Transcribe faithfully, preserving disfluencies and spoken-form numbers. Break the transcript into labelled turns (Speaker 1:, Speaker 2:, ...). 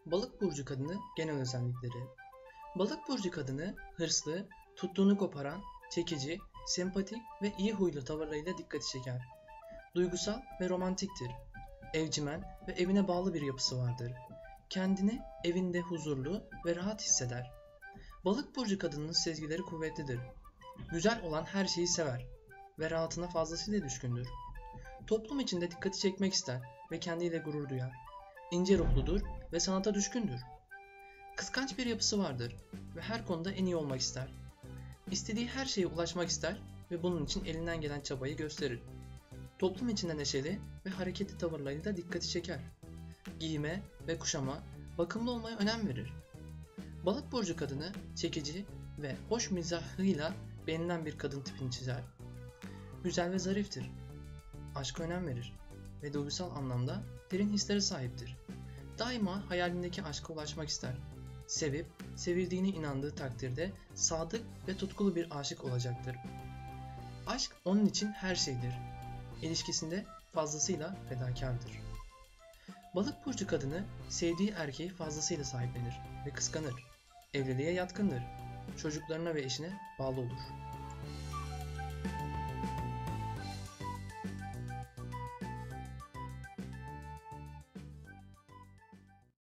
Speaker 1: Balık burcu kadını genel özellikleri. Balık burcu kadını hırslı, tuttuğunu koparan, çekici, sempatik ve iyi huylu tavırlarıyla dikkati çeker. Duygusal ve romantiktir. Evcimen ve evine bağlı bir yapısı vardır. Kendini evinde huzurlu ve rahat hisseder. Balık burcu kadının sezgileri kuvvetlidir. Güzel olan her şeyi sever ve rahatına fazlasıyla düşkündür. Toplum içinde dikkati çekmek ister ve kendiyle gurur duyar. İnce ruhludur ve sanata düşkündür. Kıskanç bir yapısı vardır ve her konuda en iyi olmak ister. İstediği her şeye ulaşmak ister ve bunun için elinden gelen çabayı gösterir. Toplum içinde neşeli ve hareketli tavırlarıyla dikkati çeker. Giyime ve kuşama, bakımlı olmaya önem verir. Balık burcu kadını çekici ve hoş mizahıyla beğenilen bir kadın tipini çizer. Güzel ve zariftir. Aşka önem verir ve duygusal anlamda derin hislere sahiptir. Daima hayalindeki aşka ulaşmak ister. Sevip, sevildiğine inandığı takdirde sadık ve tutkulu bir aşık olacaktır. Aşk onun için her şeydir. İlişkisinde fazlasıyla fedakardır. Balık burcu kadını sevdiği erkeği fazlasıyla sahiplenir ve kıskanır. Evliliğe yatkındır. Çocuklarına ve eşine bağlı olur.